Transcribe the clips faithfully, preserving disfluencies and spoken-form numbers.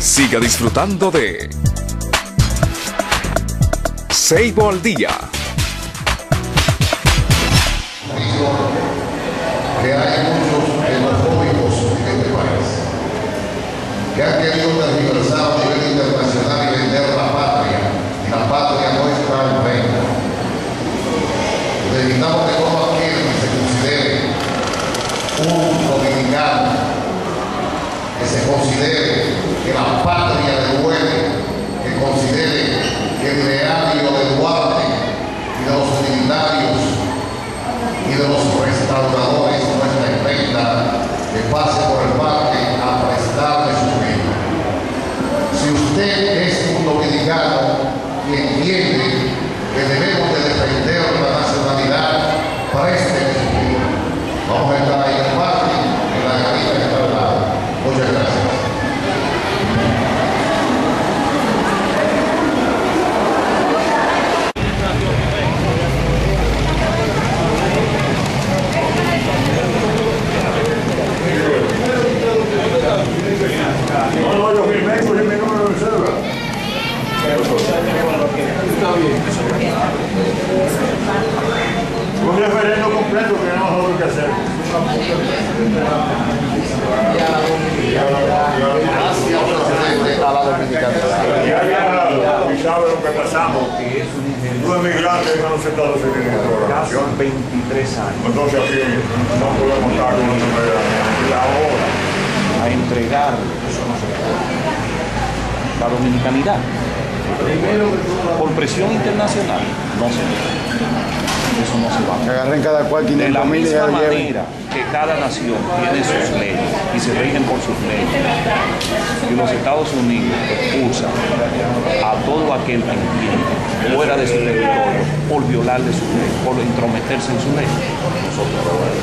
Siga disfrutando de Seibo al Día. Que hay muchos xenofóbicos en este país que han querido tergiversar a nivel internacional y vender la patria, y la patria no está en venta. Necesitamos que todo aquel que se considere un dominicano, que se considere que la patria le duele, que considere que el ideario de Duarte y de los militares y de los restauradores no está en venta, que pase por el parque a prestarle su vida. Si usted es un dominicano y entiende que debemos de defender la nacionalidad, présteme su vida. Vamos a estar ahí en el parque, en la garita que está al lado. Muchas gracias. Un referendo completo que no es lo que hacer. Y sabe lo que pasamos. Los emigrantes en los Estados Unidos. Son veintitrés años. Entonces aquí no podemos estar con una manera. Y ahora A entregar la dominicanidad por presión internacional no se puede. Eso no se va. Que agarren cada cual De la quinientos mil y misma lo lleven. manera que cada nación tiene sus leyes y se rigen por sus leyes, y los Estados Unidos expulsan a todo aquel que entiende fuera de su territorio por violarle sus leyes, por intrometerse en sus leyes, nosotros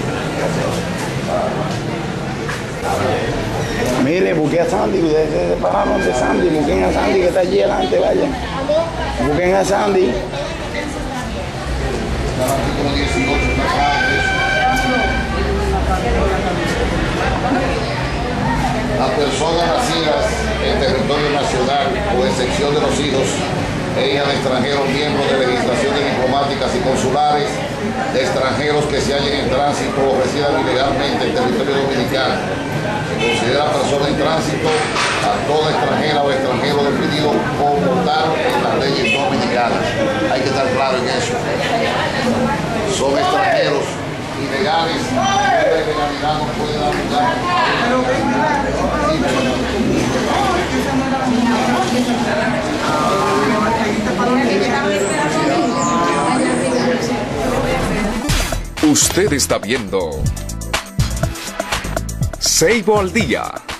Mire, busquen a Sandy, ustedes se separaron de Sandy, busquen a Sandy que está allí adelante, vayan. Busquen a Sandy. Las personas nacidas en territorio nacional o excepción de los hijos e hijas de extranjeros miembros de legislaciones diplomáticas y consulares, de extranjeros que se hallen en tránsito o residan ilegalmente en territorio dominicano. Se considera persona en tránsito a toda extranjera o extranjero definido como tal en las leyes dominicanas. Hay que estar claro en eso. Son extranjeros ilegales, la ilegalidad no puede dar lugar. Usted está viendo Seibo al Día.